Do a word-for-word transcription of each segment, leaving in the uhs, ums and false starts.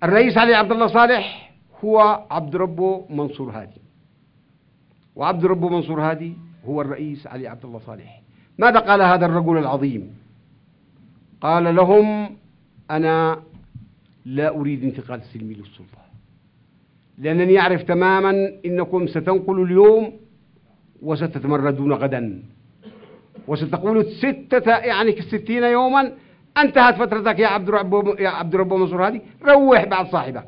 الرئيس علي عبد الله صالح هو عبد ربه منصور هادي، وعبد ربه منصور هادي هو الرئيس علي عبد الله صالح. ماذا قال هذا الرجل العظيم؟ قال لهم: أنا لا أريد انتقال سلمي للسلطة، لأنني أعرف تماما أنكم ستنقلوا اليوم وستتمردون غدا، وستقولوا ستة يعني ستين يوما انتهت فترتك يا عبد ربه يا عبد ربه منصور هادي، روح بعد صاحبك.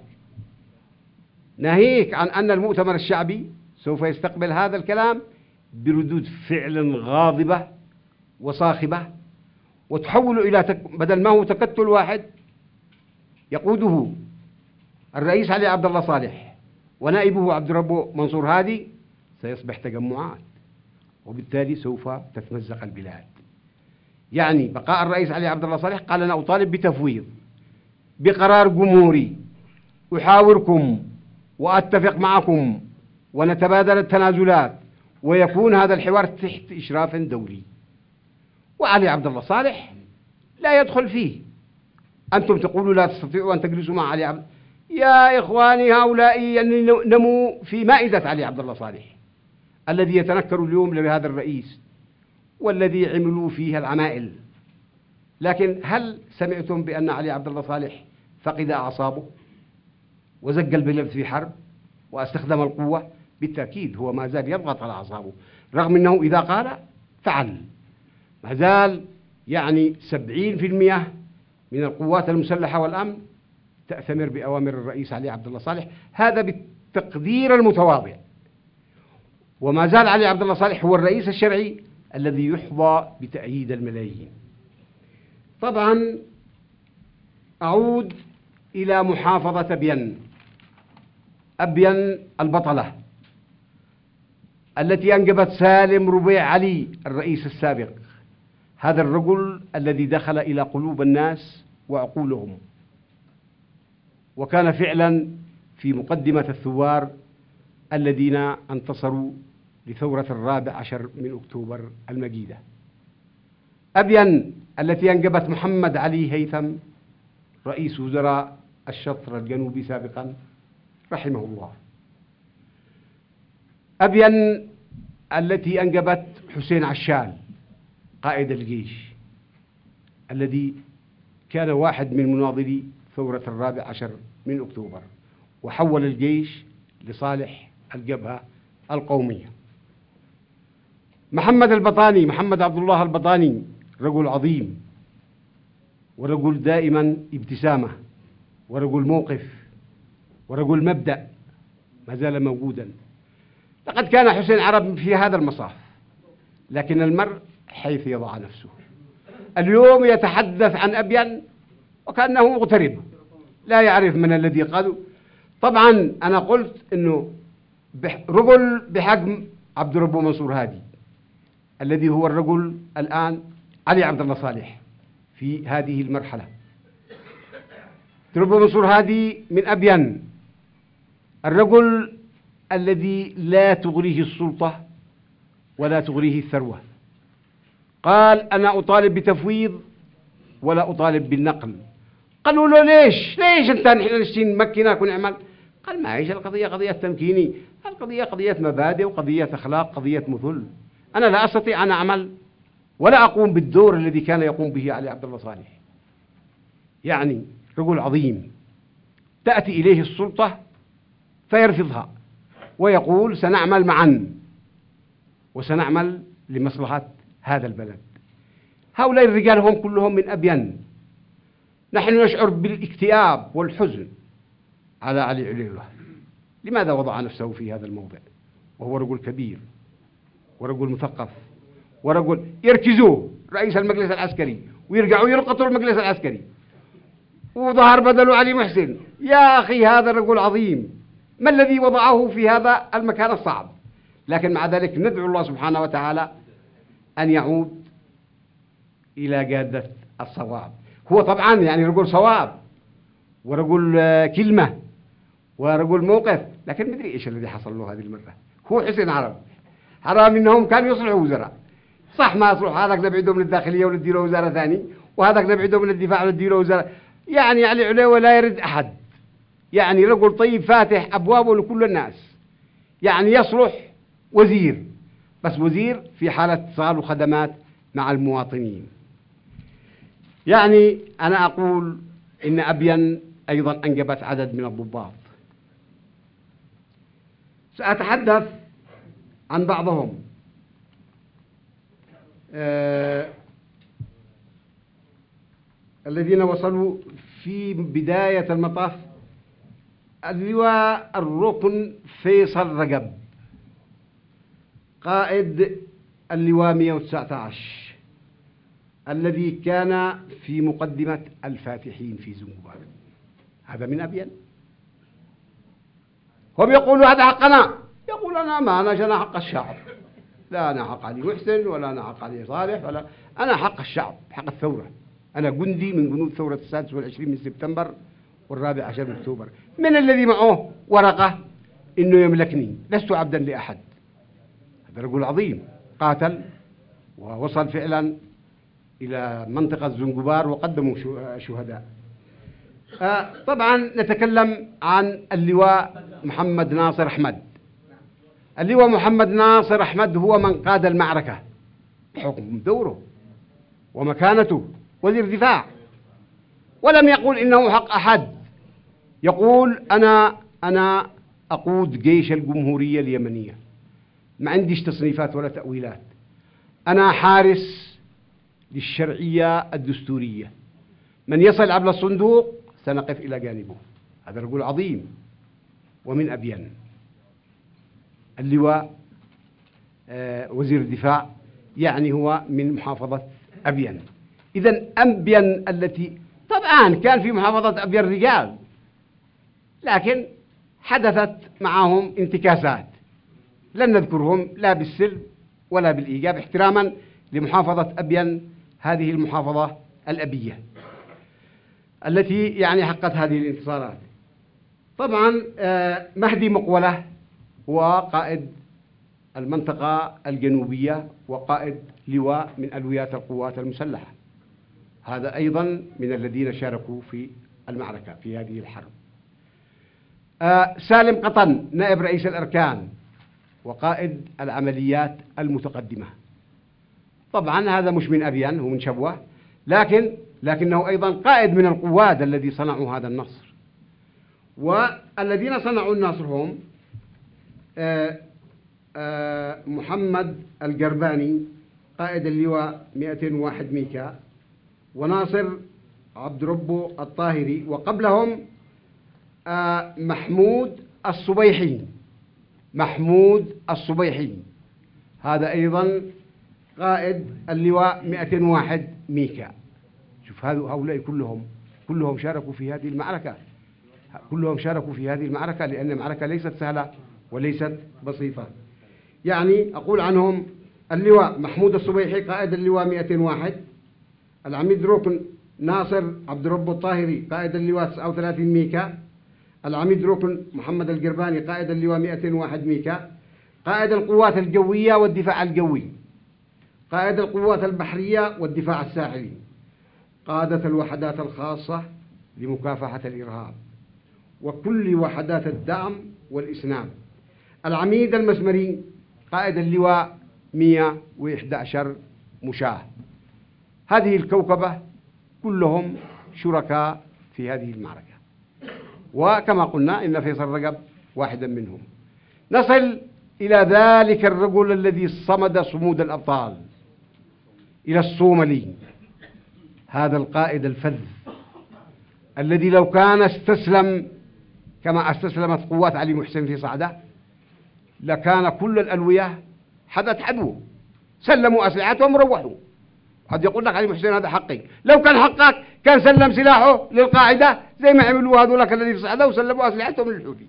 ناهيك عن أن المؤتمر الشعبي سوف يستقبل هذا الكلام بردود فعل غاضبة وصاخبة، وتحول إلى تك... بدل ما هو تكتل واحد يقوده الرئيس علي عبد الله صالح ونائبه عبد ربه منصور هادي، سيصبح تجمعات، وبالتالي سوف تتمزق البلاد. يعني بقاء الرئيس علي عبد الله صالح قال: أنا أطالب بتفويض بقرار جمهوري، أحاوركم وأتفق معكم ونتبادل التنازلات، ويكون هذا الحوار تحت إشراف دولي. وعلي عبد الله صالح لا يدخل فيه. أنتم تقولوا لا تستطيعوا أن تجلسوا مع علي عبد يا إخواني، هؤلاء نموا في مائدة علي عبد الله صالح الذي يتنكر اليوم لهذا الرئيس والذي عملوا فيها العمائل. لكن هل سمعتم بأن علي عبد الله صالح فقد أعصابه وزق البلد في حرب واستخدم القوة؟ بالتأكيد هو ما زال يضغط على أعصابه، رغم أنه إذا قال فعل. ما زال يعني سبعين في المئة من القوات المسلحة والأمن تأتمر بأوامر الرئيس علي عبد الله صالح، هذا بالتقدير المتواضع. وما زال علي عبد الله صالح هو الرئيس الشرعي الذي يحظى بتأييد الملايين. طبعا أعود إلى محافظة أبين، أبين البطلة التي أنجبت سالم ربيع علي الرئيس السابق، هذا الرجل الذي دخل إلى قلوب الناس وعقولهم، وكان فعلا في مقدمة الثوار الذين انتصروا لثورة الرابع عشر من أكتوبر المجيدة. أبين التي أنجبت محمد علي هيثم رئيس وزراء الشطر الجنوبي سابقا رحمه الله. أبين التي أنجبت حسين عشال قائد الجيش الذي كان واحد من مناضلي ثورة الرابع عشر من أكتوبر، وحول الجيش لصالح الجبهة القومية. محمد البطاني، محمد عبد الله البطاني، رجل عظيم ورجل دائما ابتسامة ورجل موقف ورجل مبدأ، ما زال موجودا. لقد كان حسين عرب في هذا المصاف، لكن المرء حيث يضع نفسه. اليوم يتحدث عن أبين وكأنه مغترب لا يعرف من الذي قاده. طبعا أنا قلت أنه رجل بحجم عبد ربه منصور هادي الذي هو الرجل الآن علي عبد الله صالح في هذه المرحلة. ربه منصور هادي من أبين، الرجل الذي لا تغريه السلطة ولا تغريه الثروة. قال: أنا أطالب بتفويض ولا أطالب بالنقل. قالوا له: ليش ليش أنت نحن نشتي نمكنك ونعمل؟ قال: ما هيش القضية قضية تمكيني، القضية قضية مبادئ وقضية أخلاق، قضية مثل. أنا لا أستطيع أن أعمل ولا أقوم بالدور الذي كان يقوم به علي عبد الله صالح. يعني رجل عظيم تأتي إليه السلطة فيرفضها ويقول: سنعمل معا وسنعمل لمصلحة هذا البلد. هؤلاء الرجال هم كلهم من أبين. نحن نشعر بالاكتئاب والحزن على علي عليوة. لماذا وضع نفسه في هذا الموضع وهو رجل كبير ورجل مثقف ورجل يركزوه رئيس المجلس العسكري ويرجعوا يرقطوا المجلس العسكري، وظهر بدله علي محسن؟ يا أخي هذا الرجل عظيم، ما الذي وضعه في هذا المكان الصعب؟ لكن مع ذلك ندعو الله سبحانه وتعالى أن يعود إلى جادة الصواب. هو طبعا يعني رجل صواب ورجل كلمة ورجل موقف، لكن مدري إيش الذي حصل له هذه المرة. هو حسين عرب حرام إنهم كانوا يصلحوا وزراء، صح ما يصلح، هذاك نبعده من الداخلية ونديله وزارة ثاني، وهذاك نبعده من الدفاع ونديله وزارة. يعني علي عليوة لا يرد أحد يعني رجل طيب فاتح أبوابه لكل الناس، يعني يصلح وزير، بس وزير في حالة اتصال وخدمات مع المواطنين. يعني أنا أقول إن أبين أيضا أنجبت عدد من الضباط. سأتحدث عن بعضهم. آه الذين وصلوا في بداية المطاف: اللواء الركن فيصل رجب، قائد اللواء مئة وتسعة عشر، الذي كان في مقدمة الفاتحين في زنجبار. هذا من أبين. هم يقولوا هذا حقنا، يقول أنا ما أنا جنا حق الشعب، لا أنا حق علي محسن ولا أنا حق علي صالح ولا أنا حق الشعب، حق الثورة. أنا جندي من جنود ثورة السادس والعشرين من سبتمبر والرابع عشر من أكتوبر. من الذي معه ورقة إنه يملكني؟ لست عبدا لأحد. هذا رجل عظيم قاتل ووصل فعلا إلى منطقة زنجبار وقدموا شهداء. آه طبعا نتكلم عن اللواء محمد ناصر أحمد. اللواء محمد ناصر أحمد هو من قاد المعركة بحكم دوره ومكانته، وزير دفاع، ولم يقول إنه حق أحد. يقول أنا أنا أقود جيش الجمهورية اليمنية، ما عنديش تصنيفات ولا تأويلات، أنا حارس للشرعية الدستورية، من يصل عبر الصندوق سنقف إلى جانبه. هذا رجل عظيم ومن أبين. اللواء آه وزير الدفاع، يعني هو من محافظة أبين. إذن أبين التي طبعا كان في محافظة أبين رجال، لكن حدثت معهم انتكاسات لن نذكرهم لا بالسلب ولا بالإيجاب، احتراما لمحافظة أبين، هذه المحافظة الأبية التي يعني حققت هذه الانتصارات. طبعا مهدي مقولة هو قائد المنطقة الجنوبية وقائد لواء من ألويات القوات المسلحة، هذا أيضا من الذين شاركوا في المعركة في هذه الحرب. سالم قطن نائب رئيس الأركان وقائد العمليات المتقدمة. طبعا هذا مش من أبين، هو من شبوة، لكن لكنه أيضا قائد من القوات الذي صنعوا هذا النصر. والذين صنعوا النصر هم آآ آآ محمد القرباني قائد اللواء مئتين وواحد ميكا، وناصر عبد ربه الطاهري، وقبلهم محمود الصبيحي محمود الصبيحي هذا أيضا قائد اللواء مئتين وواحد ميكا. شوف هؤلاء كلهم كلهم شاركوا في هذه المعركة، كلهم شاركوا في هذه المعركة، لأن المعركة ليست سهلة وليست بسيطة. يعني أقول عنهم: اللواء محمود الصبيحي قائد اللواء مئتين وواحد، العميد ركن ناصر عبد ربه الطاهري قائد اللواء تسعة وثلاثين ميكا، العميد ركن محمد القرباني قائد اللواء مئتين وواحد ميكا، قائد القوات الجوية والدفاع الجوي، قائد القوات البحرية والدفاع الساحلي، قادة الوحدات الخاصة لمكافحة الإرهاب وكل وحدات الدعم والإسناد، العميد المسمري قائد اللواء مئة وإحدى عشر مشاة. هذه الكوكبة كلهم شركاء في هذه المعركة، وكما قلنا إن فيصل رجب واحدا منهم. نصل إلى ذلك الرجل الذي صمد صمود الأبطال، إلى الصومالي، هذا القائد الفذ الذي لو كان استسلم كما استسلمت قوات علي محسن في صعدة لكان كل الألوية حدت حدوه، سلموا أسلحتهم وروحوا. قد يقول لك علي محسن هذا حقي، لو كان حقك كان سلم سلاحه للقاعدة زي ما عملوا هذولك الذي في صعدة وسلموا أسلحتهم للحوثي.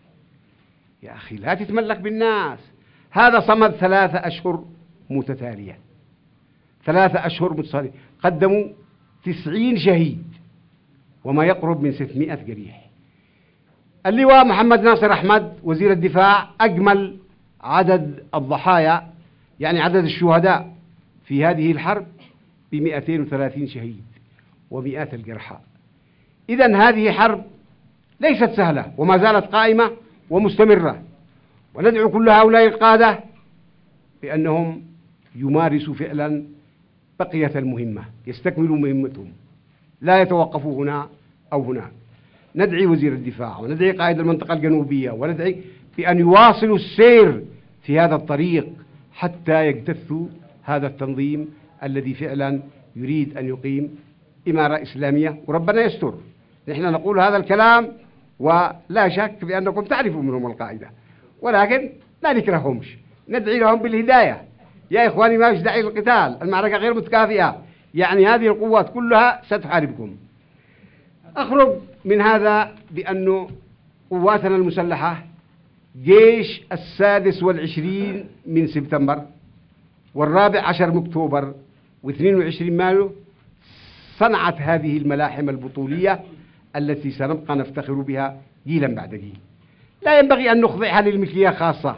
يا أخي لا تتملك بالناس. هذا صمد ثلاثة أشهر متتالية، ثلاثة أشهر متتالية، قدموا تسعين شهيد وما يقرب من ستمائة جريح. اللواء محمد ناصر أحمد وزير الدفاع أجمل عدد الضحايا، يعني عدد الشهداء في هذه الحرب بمئتين وثلاثين شهيد ومئات الجرحى. إذن هذه حرب ليست سهلة وما زالت قائمة ومستمرة، وندعو كل هؤلاء القادة بأنهم يمارسوا فعلا بقية المهمة، يستكملوا مهمتهم، لا يتوقفوا هنا أو هناك. ندعي وزير الدفاع وندعي قائد المنطقة الجنوبية وندعي بأن يواصلوا السير في هذا الطريق حتى يجتثوا هذا التنظيم الذي فعلا يريد أن يقيم إمارة إسلامية، وربنا يستر. نحن نقول هذا الكلام ولا شك بأنكم تعرفوا منهم القاعدة، ولكن لا نكرههمش، ندعي لهم بالهداية. يا إخواني ما فيش داعي للقتال، المعركة غير متكافئة، يعني هذه القوات كلها ستحاربكم. أخرج من هذا بأن قواتنا المسلحة جيش السادس والعشرين من سبتمبر والرابع عشر من أكتوبر واثنين وعشرين مايو صنعت هذه الملاحم البطولية التي سنبقى نفتخر بها جيلا بعد جيل. لا ينبغي أن نخضعها للملكية خاصة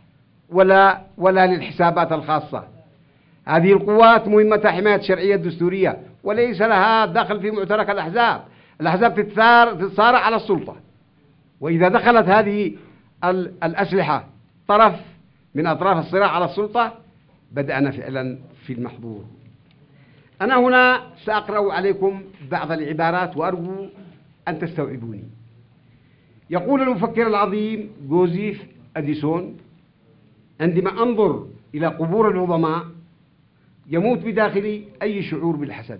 ولا ولا للحسابات الخاصة. هذه القوات مهمتها حماية الشرعية الدستورية، وليس لها دخل في معترك الأحزاب. الأحزاب تتصارع على السلطة، وإذا دخلت هذه الأسلحة طرف من أطراف الصراع على السلطة بدأنا فعلا في المحظور. أنا هنا سأقرأ عليكم بعض العبارات وأرجو أن تستوعبوني. يقول المفكر العظيم جوزيف أديسون: عندما أنظر إلى قبور العظماء يموت بداخلي أي شعور بالحسد،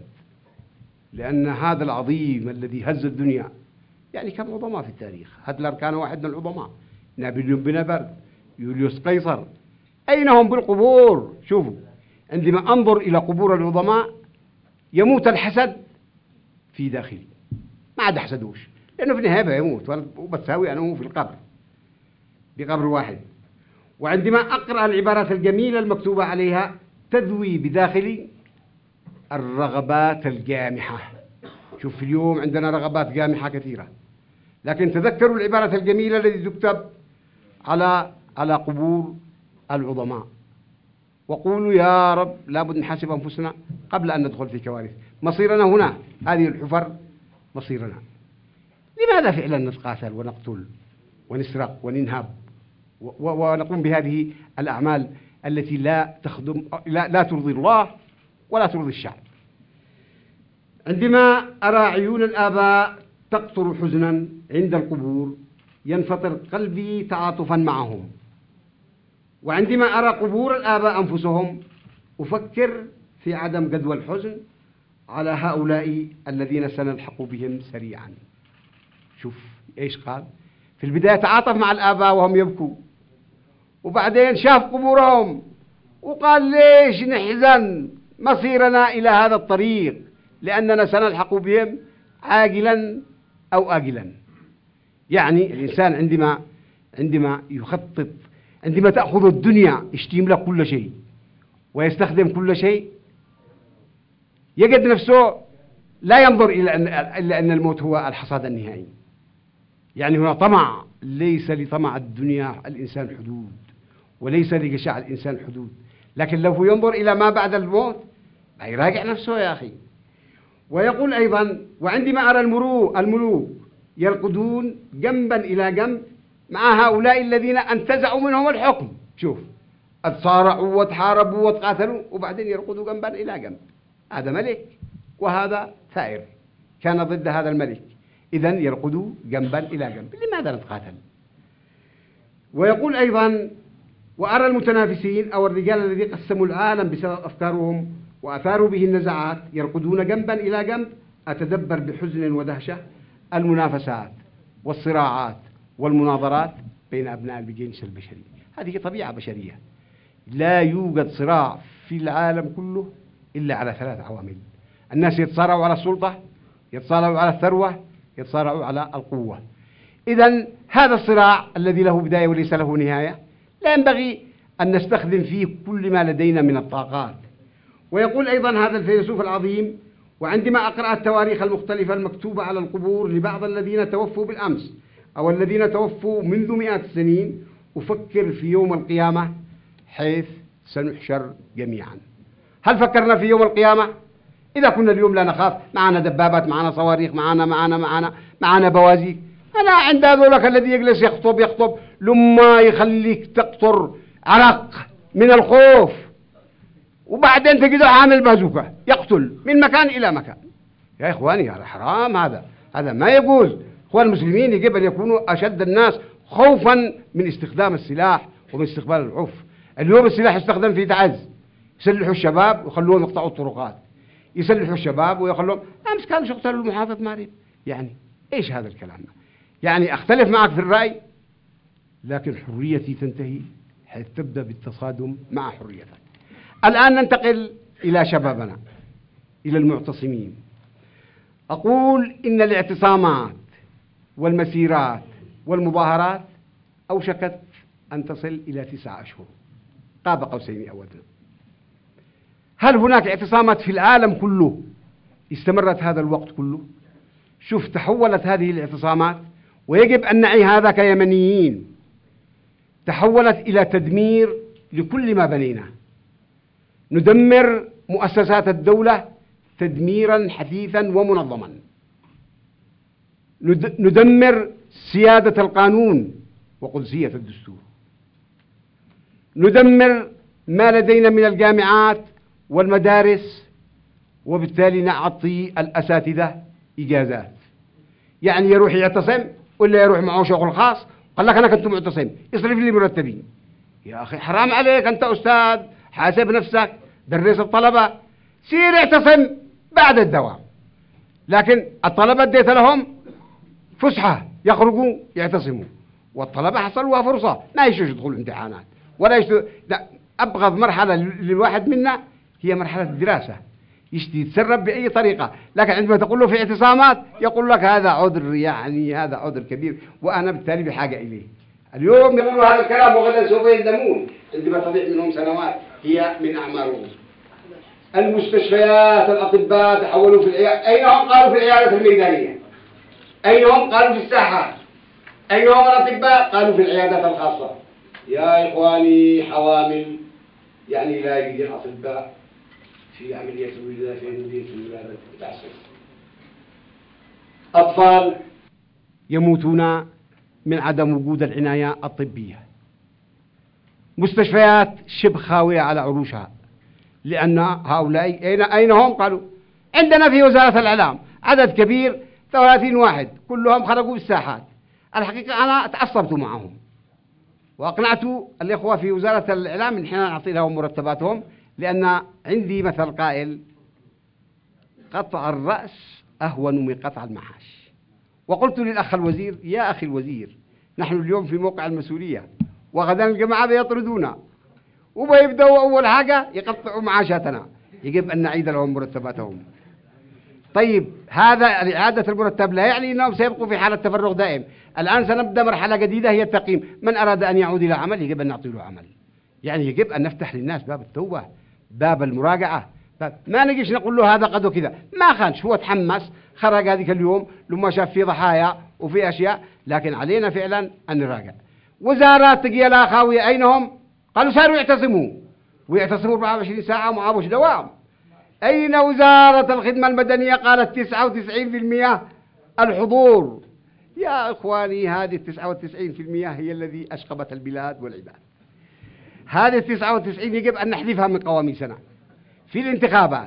لأن هذا العظيم الذي هز الدنيا، يعني كم عظماء في التاريخ، هتلر كان واحد من العظماء، نابليون بونابرت، يوليوس قيصر، أين هم بالقبور؟ شوفوا، عندما أنظر إلى قبور العظماء يموت الحسد في داخلي، ما عاد أحسدوش، لأنه في النهاية يموت وبتساوي أنا وهو في القبر، بقبر واحد. وعندما أقرأ العبارات الجميلة المكتوبة عليها تذوي بداخلي الرغبات الجامحة. شوف، في اليوم عندنا رغبات جامحة كثيرة، لكن تذكروا العبارة الجميلة التي تكتب على على قبور العظماء، وقولوا يا رب لابد نحاسب أنفسنا قبل أن ندخل في كوارث. مصيرنا هنا، هذه الحفر مصيرنا. لماذا فعلا نتقاتل ونقتل ونسرق وننهب ونقوم بهذه الأعمال التي لا تخدم لا, لا ترضي الله ولا ترضي الشعب؟ عندما أرى عيون الآباء تقطر حزنا عند القبور ينفطر قلبي تعاطفا معهم، وعندما أرى قبور الآباء أنفسهم أفكر في عدم جدوى الحزن على هؤلاء الذين سنلحق بهم سريعا. شوف إيش قال في البداية: تعاطف مع الآباء وهم يبكوا، وبعدين شاف قبورهم وقال ليش نحزن، مصيرنا إلى هذا الطريق لأننا سنلحق بهم عاجلا أو آجلا. يعني الإنسان عندما عندما يخطط، عندما تأخذ الدنيا يشتم لك كل شيء ويستخدم كل شيء، يجد نفسه لا ينظر إلى أن إلا أن الموت هو الحصاد النهائي. يعني هنا طمع، ليس لطمع الدنيا الإنسان حدود، وليس لجشع الإنسان حدود، لكن لو ينظر إلى ما بعد الموت يراجع نفسه يا أخي. ويقول أيضا: وعندما أرى الملوك الملوك يرقدون جنبا إلى جنب مع هؤلاء الذين انتزعوا منهم الحكم، شوف، اتصارعوا وتحاربوا وتقاتلوا وبعدين يرقدوا جنبا إلى جنب، هذا ملك وهذا ثائر كان ضد هذا الملك، إذن يرقدوا جنبا إلى جنب، لماذا نتقاتل؟ ويقول أيضا: وأرى المتنافسين أو الرجال الذين قسموا العالم بسبب أفكارهم وأثاروا به النزاعات يرقدون جنبا إلى جنب، أتدبر بحزن ودهشة المنافسات والصراعات والمناظرات بين أبناء الجنس البشري. هذه طبيعة بشرية، لا يوجد صراع في العالم كله إلا على ثلاث عوامل: الناس يتصارعوا على السلطة، يتصارعوا على الثروة، يتصارعوا على القوة. إذن هذا الصراع الذي له بداية وليس له نهاية لا ينبغي أن نستخدم فيه كل ما لدينا من الطاقات. ويقول أيضا هذا الفيلسوف العظيم: وعندما أقرأ التواريخ المختلفة المكتوبة على القبور لبعض الذين توفوا بالأمس أو الذين توفوا منذ مئات السنين أفكر في يوم القيامة حيث سنحشر جميعا. هل فكرنا في يوم القيامة؟ إذا كنا اليوم لا نخاف، معنا دبابات، معنا صواريخ، معنا معنا معنا معنا بوازيك، ما أنا عند هذولك الذي يجلس يخطب يخطب لما يخليك تقطر عرق من الخوف، وبعدين تجده عامل بازوكا يقتل من مكان إلى مكان. يا إخواني هذا حرام، هذا هذا ما يجوز. إخوان المسلمين يجب أن يكونوا أشد الناس خوفا من استخدام السلاح ومن استقبال العنف. اليوم السلاح يستخدم في تعز، يسلحوا الشباب ويخلوهم يقطعوا الطرقات، يسلحوا الشباب ويخلوهم أمس كانوا يقتلوا المحافظ ماريب. يعني إيش هذا الكلام؟ يعني أختلف معك في الرأي، لكن حريتي تنتهي حيث تبدأ بالتصادم مع حريتك. الآن ننتقل إلى شبابنا، إلى المعتصمين. أقول إن الاعتصامات والمسيرات والمظاهرات أوشكت أن تصل إلى تسعة أشهر قاب قوسين أو أدنى. هل هناك اعتصامات في العالم كله استمرت هذا الوقت كله؟ شوف تحولت هذه الاعتصامات، ويجب أن نعي هذا كيمنيين، تحولت إلى تدمير لكل ما بنيناه. ندمر مؤسسات الدولة تدميرا حثيثا ومنظما، ندمر سيادة القانون وقدسية الدستور، ندمر ما لدينا من الجامعات والمدارس، وبالتالي نعطي الأساتذة إجازات. يعني يروح يعتصم ولا يروح معه شغل خاص، قال لك أنا كنت معتصم اصرف لي مرتبين. يا أخي حرام عليك، أنت أستاذ حاسب نفسك، درس الطلبة، سير اعتصم بعد الدوام. لكن الطلبة اديت لهم فسحة يخرجوا يعتصموا، والطلبة حصلوا فرصة ما يشوش يدخلوا امتحانات ولا يشتو. أبغض مرحلة للواحد منا هي مرحلة الدراسة، يشتي يتسرب بأي طريقة، لكن عندما تقول له في اعتصامات يقول لك هذا عذر، يعني هذا عذر كبير وأنا بالتالي بحاجة إليه. اليوم يقولوا هذا الكلام وغدا سوف يندمون عندما تضيع منهم سنوات هي من أعمارهم. المستشفيات، الأطباء تحولوا في العيادة، أين هم؟ قالوا في العيادة الميدانية. أين هم؟ قالوا في الساحات. أين هم الأطباء؟ قالوا في العيادات الخاصة. يا إخواني حوامل، يعني لا يجد الأطباء في عملية الولادة في مدينة الولادة تعسف. أطفال يموتون من عدم وجود العناية الطبية. مستشفيات شبه خاوية على عروشها، لأن هؤلاء أين أين هم؟ قالوا عندنا في وزارة الإعلام عدد كبير ثلاثين واحد كلهم خرجوا بالساحات. الحقيقة أنا تعصبت معهم وأقنعت الإخوة في وزارة الإعلام إن احنا نعطي لهم مرتباتهم، لأن عندي مثل قائل قطع الرأس أهون من قطع المعاش. وقلت للأخ الوزير يا أخي الوزير، نحن اليوم في موقع المسؤولية وغدا الجماعة بيطردونا وبيبدأوا أول حاجة يقطعوا معاشاتنا، يجب أن نعيد لهم مرتباتهم. طيب هذا إعادة المرتب لا يعني أنهم سيبقوا في حالة تفرغ دائم. الآن سنبدأ مرحلة جديدة هي التقييم، من أراد أن يعود إلى عمل يجب أن نعطي له عمل. يعني يجب أن نفتح للناس باب التوبة، باب المراجعة، باب ما نجيش نقول له هذا قد وكذا. ما خانش، هو تحمس خرج هذيك اليوم لما شاف في ضحايا وفي أشياء، لكن علينا فعلا أن نراجع. وزارات تجي لها خاوية، أين هم؟ قالوا صاروا يعتصموا ويعتصموا أربعة وعشرين ساعة ومعابوش دوام. أين وزارة الخدمة المدنية؟ قالت تسعة وتسعين بالمئة الحضور. يا إخواني هذه التسعة وتسعين بالمئة هي الذي أشقبت البلاد والعباد. هذه التسعة وتسعين يجب أن نحذفها من قواميسنا في الانتخابات،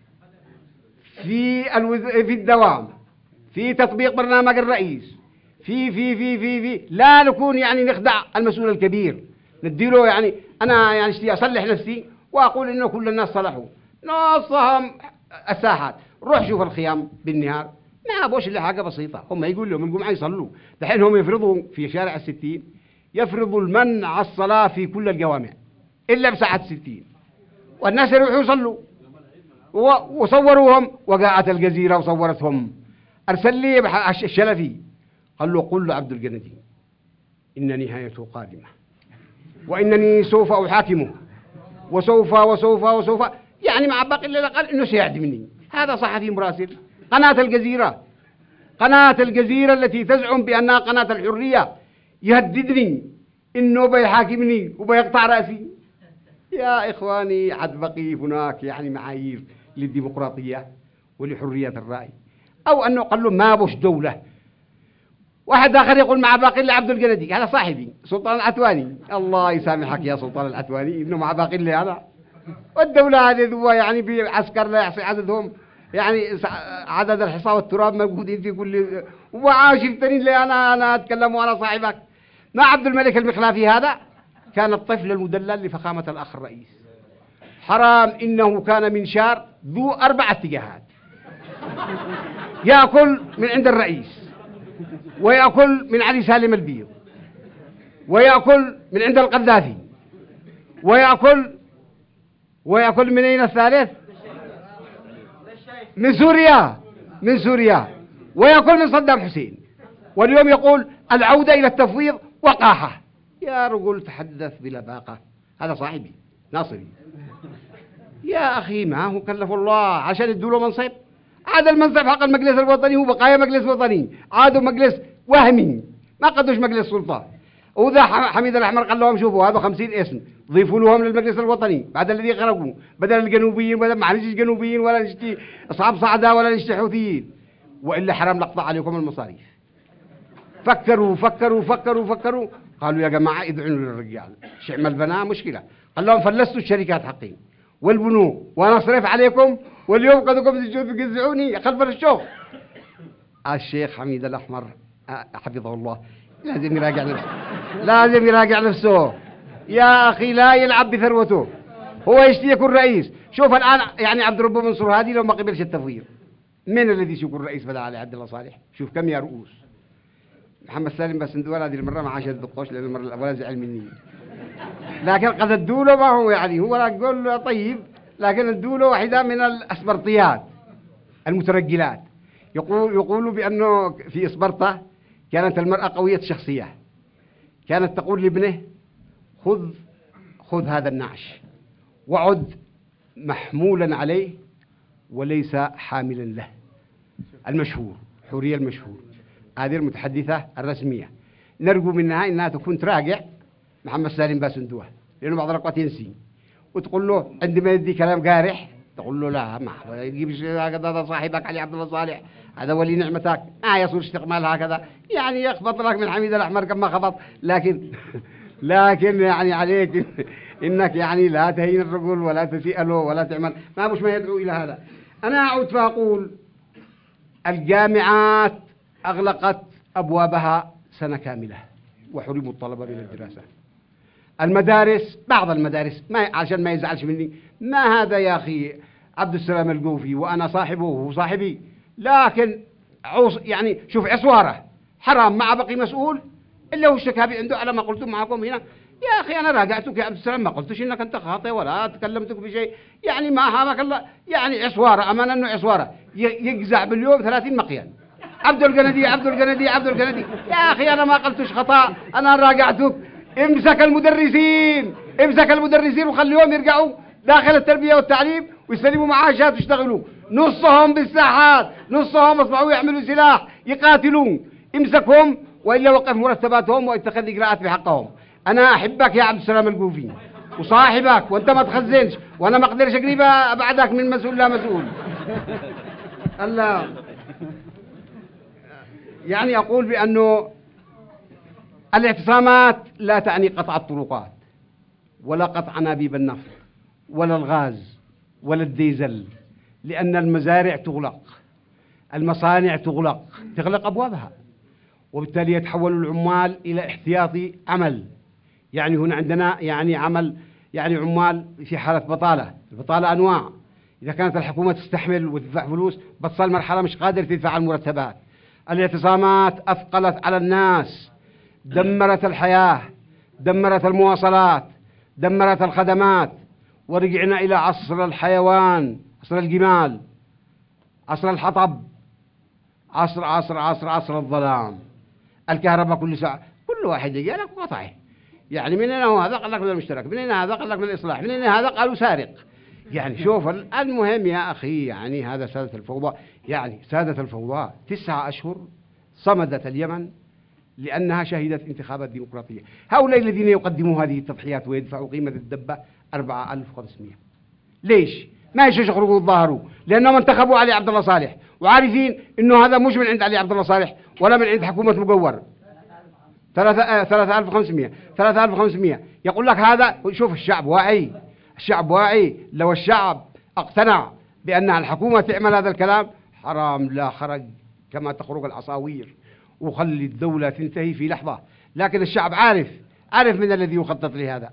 في الوز... في الدوام، في تطبيق برنامج الرئيس، في في في في في لا نكون يعني نخدع المسؤول الكبير، نديله يعني أنا يعني أصلح نفسي وأقول إنه كل الناس صلحوا. نصهم الساحات، روح شوف الخيام بالنهار ما أبوش إلا حاجة بسيطة. هم يقول لهم الجمعة يصلوا، دحين هم يفرضوا في شارع الستين، يفرضوا المنع الصلاة في كل الجوامع إلا بساعة الستين، والناس يروحوا يصلوا. وصوروهم، وقاعت الجزيرة وصورتهم. أرسل لي الشلفي قال له قل له عبد الجندي إن نهايته قادمة وإنني سوف أحاكمه وسوف وسوف وسوف، يعني مع باقي اللي قال إنه سيعدمني. هذا صحفي مراسل قناة الجزيرة، قناة الجزيرة التي تزعم بأنها قناة الحرية، يهددني إنه بيحاكمني وبيقطع رأسي. يا إخواني عد بقي هناك يعني معايير للديمقراطية ولحرية الرأي، أو أنه قال له ما بوش دولة واحد آخر يقول مع باقي عبد القندي، هذا صاحبي سلطان العتواني، الله يسامحك يا سلطان العتواني، ابنه مع باقي هذا. والدولة هذه ذو يعني بعسكر لا يحصي عددهم، يعني عدد الحصى والتراب موجودين في كل، وعاش التنين لي أنا أنا أتكلم وأنا صاحبك. مع عبد الملك المخلافي هذا كان الطفل المدلل لفخامة الأخ الرئيس. حرام إنه كان منشار ذو أربع اتجاهات، يأكل من عند الرئيس، ويأكل من علي سالم البيض، ويأكل من عند القذافي، ويأكل ويأكل من أين الثالث؟ من سوريا، من سوريا، ويأكل من صدام حسين. واليوم يقول العودة إلى التفويض وقاحة. يا رجل تحدث بلباقة، هذا صاحبي ناصري. يا أخي ما هو كلف الله عشان يدوا منصب، عاد المنصب حق المجلس الوطني هو بقايا مجلس وطني، عادوا مجلس وهمي ما قدوش مجلس سلطة. وذا حميد الأحمر قال لهم شوفوا هذا خمسين اسم ضيفوا لهم للمجلس الوطني بعد الذي خرجوا، بدل الجنوبيين بدل ما نجي جنوبيين ولا نشتي أصحاب صعدة ولا نشتي حوثيين، وإلا حرام نقطع عليكم المصاريف. فكروا فكروا فكروا فكروا قالوا يا جماعة ادعوا للرجال شعم البناء مشكلة. قال لهم فلستوا الشركات حقين والبنوك وأنا أصرف عليكم، واليوم قدكم تجزعوني خلف الشوق. الشيخ حميد الأحمر حفظه الله لازم يراجع نفسه، لازم يراجع نفسه يا أخي، لا يلعب بثروته، هو يشتي يكون رئيس. شوف الآن يعني عبد الرب منصور هادي لو ما قبلش التفويض، من الذي يكون رئيس بدل علي عبد الله صالح؟ شوف كم يا رؤوس. محمد سالم بس ندور هذه المرة ما عاش الدقوش لأن المرة الأولى زعل مني، لكن قد ادوا له ما هو يعني هو يقول له طيب، لكن ادوا له واحدة من الأسبرطيات المترجلات. يقول يقولوا بأنه في إسبرطة كانت المرأة قوية الشخصية، كانت تقول لابنه خذ خذ هذا النعش وعد محمولا عليه وليس حاملا له. المشهور حورية المشهور هذه المتحدثة الرسمية، نرجو منها إنها تكون تراجع محمد سالم باسندوه لأنه بعض الأوقات ينسي، وتقول له عندما يدي كلام قارح تقول له لا ما يجيبش هذا صاحبك علي عبد الله صالح هذا ولي نعمتك، ما يصير استقمال هكذا يعني يخبط لك من حميد الأحمر كما خبط، لكن لكن يعني عليك إنك يعني لا تهين الرجل ولا تسأله ولا تعمل ما مش ما يدعو إلى هذا. أنا أعود فأقول الجامعات أغلقت أبوابها سنة كاملة وحرموا الطلبة من الدراسة. المدارس بعض المدارس ما عشان ما يزعلش مني، ما هذا يا أخي عبد السلام القوفي وأنا صاحبه وهو صاحبي، لكن عوص يعني شوف عصوارة حرام مع بقي مسؤول إلا هو الشكابي عنده على ما قلتم معكم هنا. يا أخي أنا راجعتك يا عبد السلام ما قلتش إنك أنت خاطئ ولا تكلمتك بشيء، يعني ما هامك الله يعني عصوارة أمانة إنه عصوارة يجزع باليوم ثلاثين مقيان. عبد القندي عبد القندي عبد القندي يا أخي أنا ما قلتش خطأ، أنا راجعتك. امسك المدرسين امسك المدرسين وخليهم يرجعوا داخل التربية والتعليم ويستلموا معاشات ويشتغلوا، نصهم بالساحات نصهم اصبحوا يحملوا سلاح يقاتلون، امسكهم وإلا وقف مرتباتهم واتخذ إجراءات بحقهم. أنا أحبك يا عبد السلام القوفي وصاحبك وأنت ما تخزنش، وأنا ما أقدرش أقريبا أبعدك من مسؤول لا مسؤول. الله يعني أقول بأنه الاعتصامات لا تعني قطع الطرقات ولا قطع أنابيب النفط ولا الغاز ولا الديزل، لأن المزارع تغلق، المصانع تغلق تغلق أبوابها، وبالتالي يتحول العمال إلى احتياطي عمل. يعني هنا عندنا يعني عمل يعني عمال في حالة بطالة، البطالة أنواع، إذا كانت الحكومة تستحمل وتدفع فلوس بتصل مرحلة مش قادر تدفع المرتبات. الاعتصامات أثقلت على الناس، دمرت الحياة، دمرت المواصلات، دمرت الخدمات، ورجعنا إلى عصر الحيوان، عصر الجمال، عصر الحطب، عصر عصر عصر عصر الظلام. الكهرباء كل ساعة كل واحد يجي لك قطعه، يعني من هنا هذا قال لك من المشترك، من هنا هذا قال لك من الإصلاح، من هنا هذا قالوا سارق. يعني شوف المهم يا أخي يعني هذا سادة الفوضى، يعني سادة الفوضى تسعة أشهر صمدت اليمن لأنها شهدت انتخابات ديمقراطية. هؤلاء الذين يقدموا هذه التضحيات ويدفعوا قيمة الدبة أربعة آلاف وخمسمائة ليش؟ ما يشوش يخرجوا يتظاهروا، لأنهم انتخبوا علي عبد الله صالح وعارفين إنه هذا مش من عند علي عبد الله صالح ولا من عند حكومة مقور. ثلاثة آلاف وخمسمائة ثلاثة آلاف وخمسمائة يقول لك هذا. شوف الشعب واعي، الشعب واعي. لو الشعب اقتنع بأن الحكومة تعمل هذا الكلام حرام لا خرج كما تخرج العصاوير وخلي الدولة تنتهي في لحظة. لكن الشعب عارف عارف من الذي يخطط لهذا.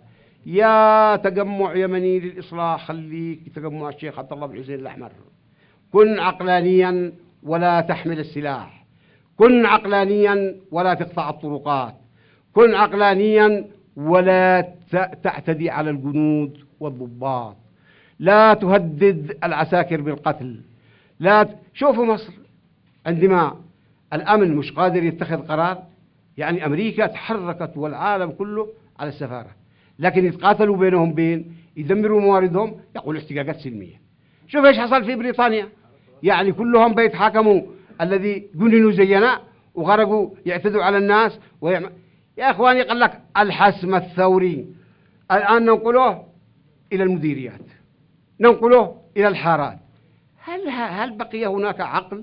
يا تجمع يمني للإصلاح خليك تجمع الشيخ عبد الله بن حسين الأحمر. كن عقلانيا ولا تحمل السلاح، كن عقلانيا ولا تقطع الطرقات، كن عقلانيا ولا تعتدي على الجنود والضباط، لا تهدد العساكر بالقتل. لا ت... شوفوا مصر عندما الأمن مش قادر يتخذ قرار، يعني أمريكا تحركت والعالم كله على السفارة، لكن يتقاتلوا بينهم بين يدمروا مواردهم، يقول احتجاجات سلمية. شوف ايش حصل في بريطانيا، يعني كلهم بيتحاكموا الذي جننوا زينا وغرقوا يعتدوا على الناس ويعمل. يا اخواني قال لك الحسم الثوري الآن ننقله إلى المديريات، ننقله إلى الحارات. هل هل بقي هناك عقل؟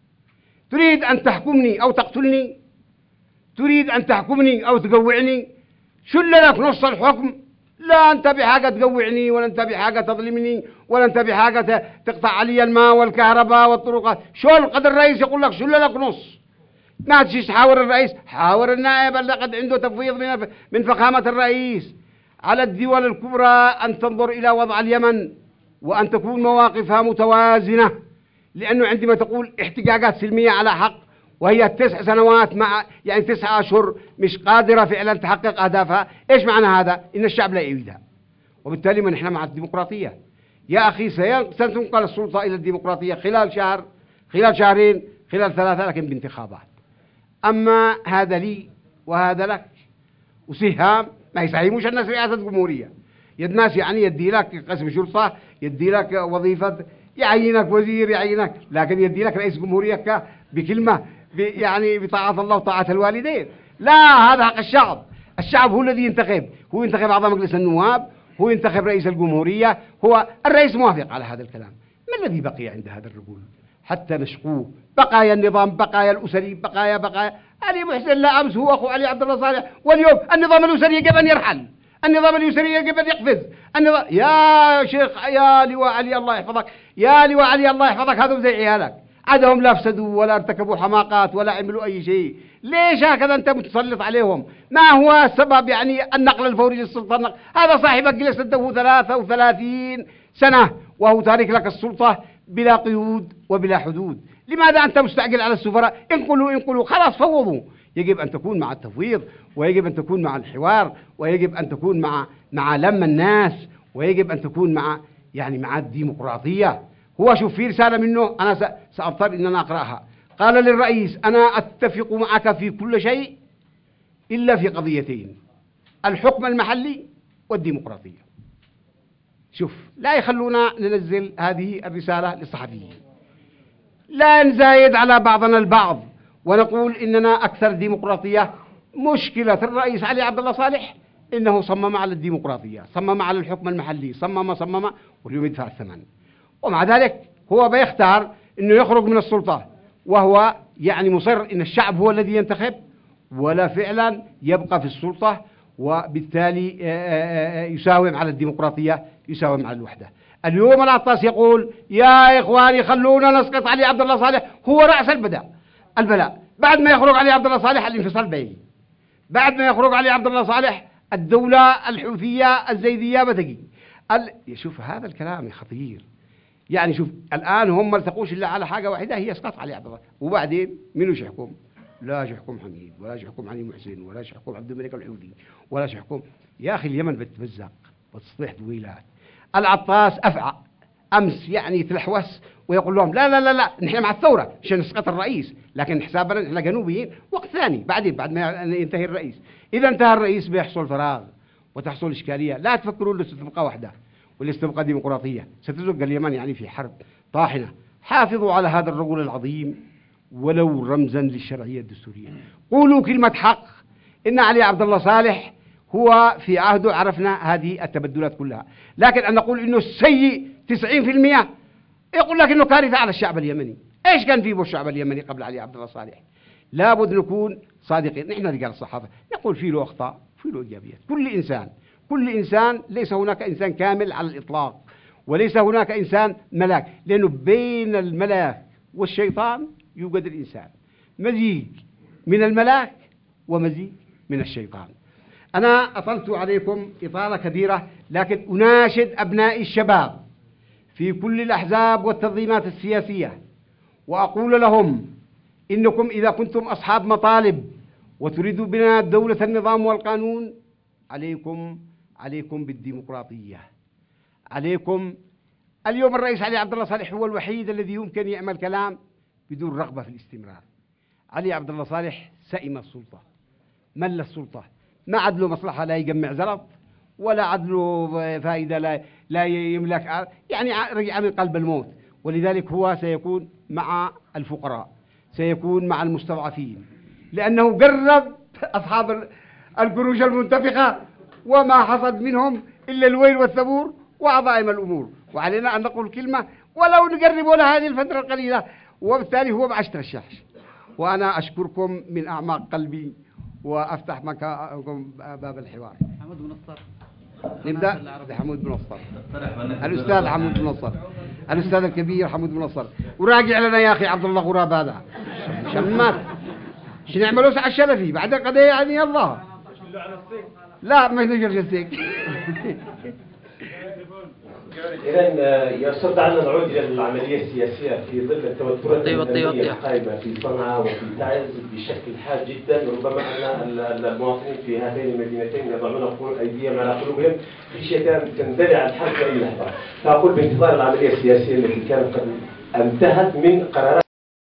تريد أن تحكمني أو تقتلني؟ تريد أن تحكمني أو تقوعني؟ شل لك نص الحكم. لا أنت بحاجة تقوعني، ولا أنت بحاجة تظلمني، ولا أنت بحاجة تقطع علي الماء والكهرباء والطرقات. شو قد الرئيس يقول لك شل لك نص. ما تجيش تحاور الرئيس، حاور النائب اللي قد عنده تفويض من من فخامة الرئيس. على الدول الكبرى أن تنظر إلى وضع اليمن وأن تكون مواقفها متوازنة، لأنه عندما تقول احتجاجات سلمية على حق وهي تسع سنوات مع يعني تسعة أشهر مش قادرة فعلا تحقق أهدافها، إيش معنى هذا؟ إن الشعب لا يريدها، وبالتالي ما نحن مع الديمقراطية. يا أخي ستنقل السلطة إلى الديمقراطية خلال شهر، خلال شهرين، خلال ثلاثة، لكن بانتخابات. أما هذا لي وهذا لك وسهام ما يساهموش الناس رئاسة جمهورية. يد ناس يعني يدي لك قسم شرطة، يدي لك وظيفة، يعينك وزير، يعينك، لكن يدي لك رئيس جمهورية بكلمة يعني بطاعة الله وطاعة الوالدين. لا، هذا حق الشعب. الشعب هو الذي ينتخب، هو ينتخب أعضاء مجلس النواب، هو ينتخب رئيس الجمهورية، هو الرئيس موافق على هذا الكلام. ما الذي بقي عند هذا الرجل حتى نشقوه؟ بقايا النظام، بقايا الأسري، بقايا بقايا علي محسن لا أمس هو أخو علي عبد الله صالح، واليوم النظام الأسري يجب أن يرحل، النظام الأسري يجب أن يقفز. النظام يا شيخ يا لواء علي الله يحفظك، يا لواء علي الله يحفظك، هذا زي عيالك عادهم لا افسدوا ولا ارتكبوا حماقات ولا عملوا أي شيء. ليش هكذا أنت متسلط عليهم؟ ما هو السبب يعني النقل الفوري للسلطة؟ هذا صاحبك جلس له ثلاثة وثلاثين سنة وهو تارك لك السلطة بلا قيود وبلا حدود. لماذا أنت مستعجل على السفراء؟ انقلوا انقلوا خلاص فوضوا. يجب أن تكون مع التفويض، ويجب أن تكون مع الحوار، ويجب أن تكون مع مع لم الناس، ويجب أن تكون مع يعني مع الديمقراطية. هو شوف في رسالة منه أنا سأضطر أن أنا أقرأها. قال للرئيس: أنا أتفق معك في كل شيء إلا في قضيتين: الحكم المحلي والديمقراطية. شوف لا يخلونا ننزل هذه الرسالة للصحفيين، لا نزايد على بعضنا البعض ونقول إننا أكثر ديمقراطية. مشكلة الرئيس علي عبد الله صالح إنه صمم على الديمقراطية، صمم على الحكم المحلي، صمم صمم واليوم يدفع الثمن. ومع ذلك هو بيختار إنه يخرج من السلطة، وهو يعني مصر إن الشعب هو الذي ينتخب، ولا فعلا يبقى في السلطة، وبالتالي يساوم على الديمقراطية، يساوم على الوحدة. اليوم العطاس يقول: يا إخواني خلونا نسقط علي عبد الله صالح، هو رأس البداء البلاء. بعد ما يخرج علي عبد الله صالح الانفصال بيجي، بعد ما يخرج علي عبد الله صالح الدولة الحوثية الزيدية بتجي. ال... شوف هذا الكلام خطير. يعني شوف الآن هم ما التقوش إلا على حاجة واحدة، هي اسقاط علي عبد الله. وبعدين منو يحكم؟ لا يحكم حميد، ولا يحكم علي محسن، ولا يحكم عبد الملك الحوثي، ولا يحكم. يا أخي اليمن بتتمزق وتصبح دويلات. العطاس أفعى أمس يعني يتلحوس ويقول لهم: لا لا لا لا نحن مع الثورة عشان نسقط الرئيس، لكن حسابنا نحن جنوبيين. وقت ثاني بعدين بعد ما ينتهي الرئيس، إذا انتهى الرئيس بيحصل فراغ وتحصل إشكالية. لا تفكروا إنه ستبقى وحدة واللي ستبقى ديمقراطية، ستزق اليمن يعني في حرب طاحنة. حافظوا على هذا الرجل العظيم ولو رمزا للشرعية الدستورية. قولوا كلمة حق إن علي عبد الله صالح هو في عهده عرفنا هذه التبدلات كلها، لكن أن نقول إنه السيء تسعين في المئة يقول لك إنه كارثة على الشعب اليمني. إيش كان فيه الشعب اليمني قبل علي عبد الله صالح؟ لابد نكون صادقين. نحن رجال الصحافة نقول فيه له أخطاء وفيه له إيجابيات. كل إنسان كل إنسان ليس هناك إنسان كامل على الإطلاق، وليس هناك إنسان ملاك، لأنه بين الملاك والشيطان يوجد الإنسان، مزيج من الملاك ومزيج من الشيطان. أنا أطلت عليكم إطالة كبيرة، لكن أناشد أبناء الشباب في كل الأحزاب والتنظيمات السياسية وأقول لهم إنكم إذا كنتم أصحاب مطالب وتريدوا بناء دولة النظام والقانون، عليكم عليكم بالديمقراطية، عليكم. اليوم الرئيس علي عبد الله صالح هو الوحيد الذي يمكن يعمل كلام بدون رغبة في الاستمرار. علي عبد الله صالح سئم السلطة، مل السلطة، ما عاد له مصلحة، لا يجمع زلط ولا عاد له فائدة، لا لا يملك، يعني رجع من قلب الموت. ولذلك هو سيكون مع الفقراء، سيكون مع المستضعفين، لأنه قرب أصحاب القروش المنتفخة وما حصد منهم إلا الويل والثبور وعظائم الأمور. وعلينا أن نقول كلمة ولو نقرب ولا هذه الفترة القليلة، وبالتالي هو ما ترشحش. وأنا أشكركم من أعماق قلبي وأفتح مكانكم باب الحوار. حمود بن نصر. نبدأ بحمود بن نصر، الأستاذ حمود بن نصر، الأستاذ الكبير حمود بن نصر. وراجع لنا يا أخي عبد الله غراب هذا شمات، شو نعملوا ساعة الشلفي بعد قضية يعني الله. لا ما ينجر السيك. إذن يصد عنا نعود إلى العملية السياسية في ظل التوترات الأمنية القائمة في صنعاء وفي تعز بشكل حاد جدا. ربما أن المواطنين في هاتين المدينتين يضعون أيديهم على قلوبهم في شيء تندلع الحرب في أي لحظة. فأقول بانتظار العملية السياسية التي كانت قد انتهت من قرارات